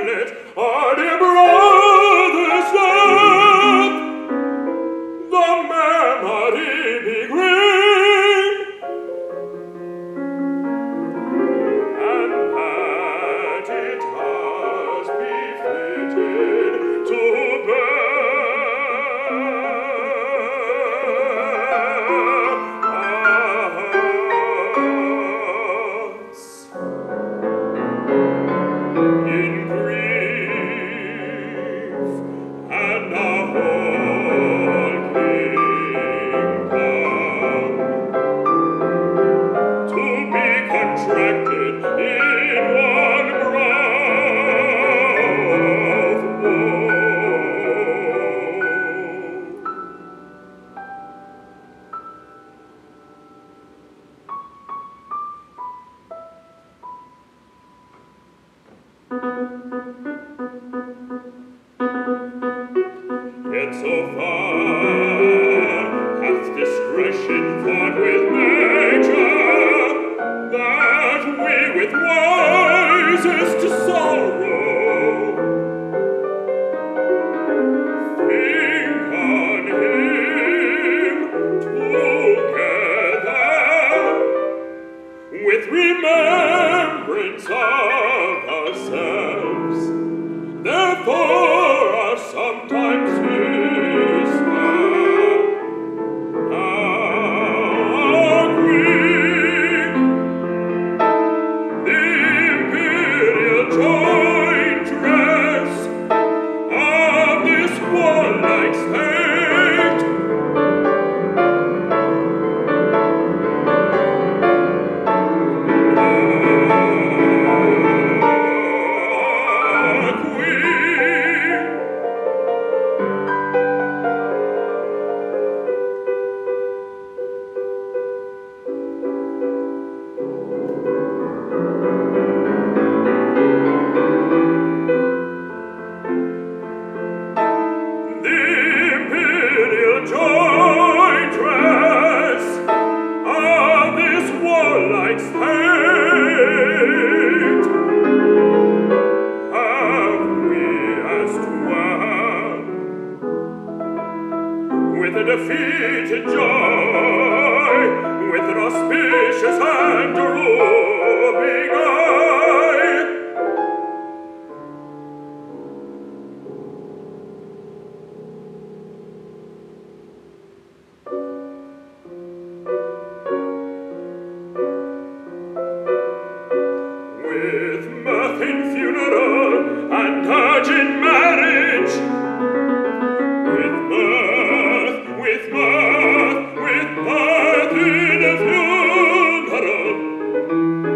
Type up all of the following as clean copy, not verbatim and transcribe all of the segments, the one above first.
Hamlet, our dear brother's death, the memory be green, and that it has befitted to bear us in grief and a whole kingdom to be contracted in one brow of woe. Yet so far hath discretion fought with nature, that we with wisest sorrow think on him together with remembrance of ourselves. Therefore are sometimes whisper, our queen, the imperial joint dress of this warlike state, our queen, the imperial joint dress of this warlike state, have we as to wear with a defeated joy, with an auspicious and drooping eye. With mirth in funeral and Dirge in marriage, with mirth, with mirth, with mirth in a funeral,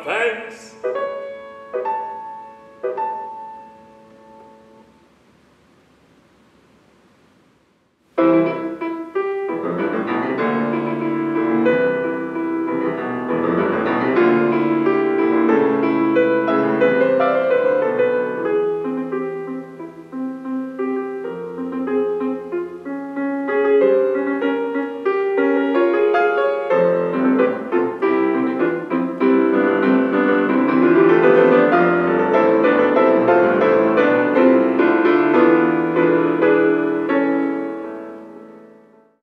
thanks.